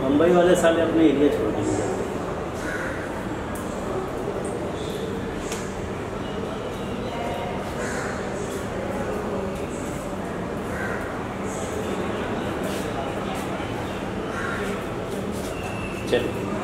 मुंबई वाले साले अपने एरिया छोड़ देंगे। चलो।